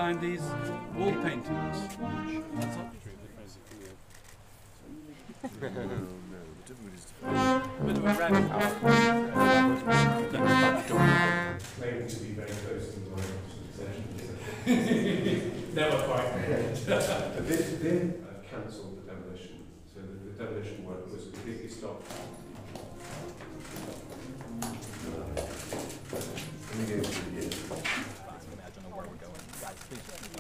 behind these wall paintings. That's up. Bit of a rabbit hole. Claiming to be very close to my succession. Never quite. Then cancelled the demolition, so the demolition work was completely stopped. Let me go through again. I don't know where we're going. Guys, please.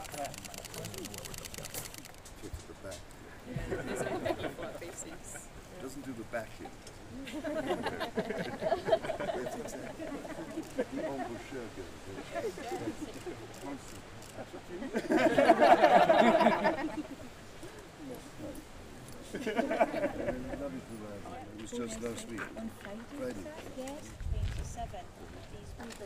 Doesn't do the back in. It was just last week. Friday. Yes, 27. I was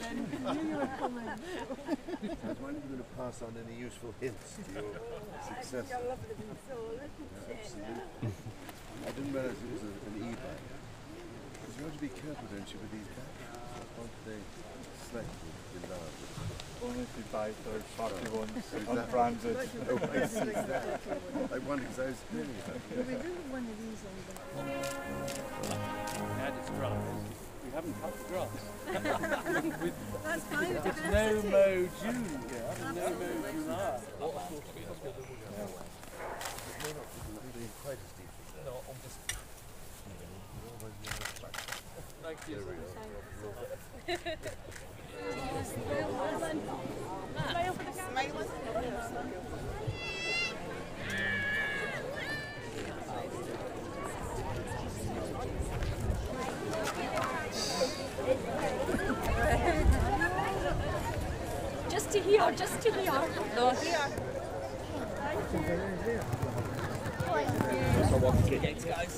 wondering if you're going to pass on any useful hints to your successor. I didn't realize it was an e-bike. Because you have to be careful, don't you, with these bikes? Aren't they selected in large? Only if you buy third-party ones, unbranded. Oh, I see that. I wonder, because I was hearing about it. We really one of these on the... Add its grass. We haven't cut the grass. That's fine. It's no mo June here. No mo July. Quite as deep. No, I'm just... Thank you. Just to here, just to here. No, here. So what to get guys?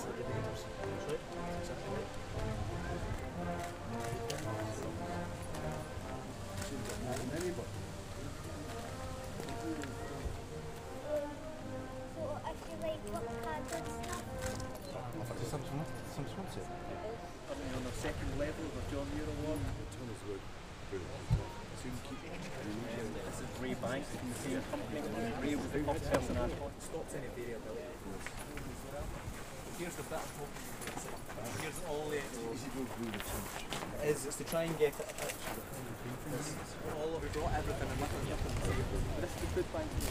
On the second level of the John Muir Award. This is Ray Banks from the same company. Ray was the top person at stops any variability. Here's the bit I'm hoping you can see. Here's all the it's to try and get it all of it, brought everything and nothing up on the table. This is the food bank in the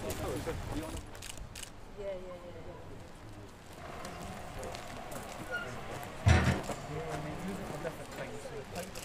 Yeah. different things. So the